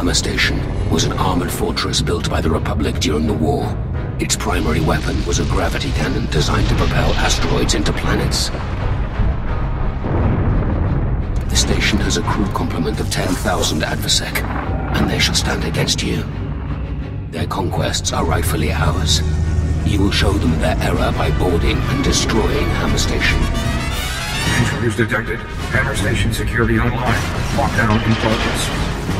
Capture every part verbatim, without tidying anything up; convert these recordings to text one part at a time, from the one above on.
Hammer Station was an armored fortress built by the Republic during the war. Its primary weapon was a gravity cannon designed to propel asteroids into planets. The station has a crew complement of ten thousand AdverSec, and they shall stand against you. Their conquests are rightfully ours. You will show them their error by boarding and destroying Hammer Station. Intruders detected. Hammer Station security online. Lockdown in progress.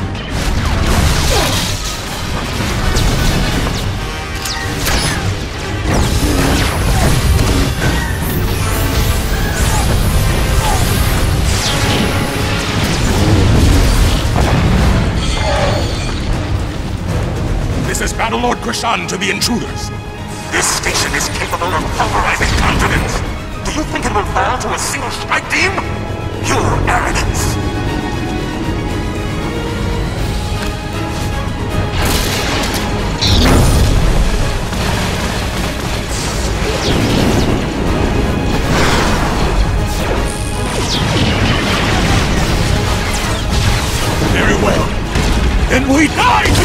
This is Battlelord Krishan to the intruders. This station is capable of pulverizing continents. Do you think it will fall to a single strike beam? Pure arrogance. Very well. Then we die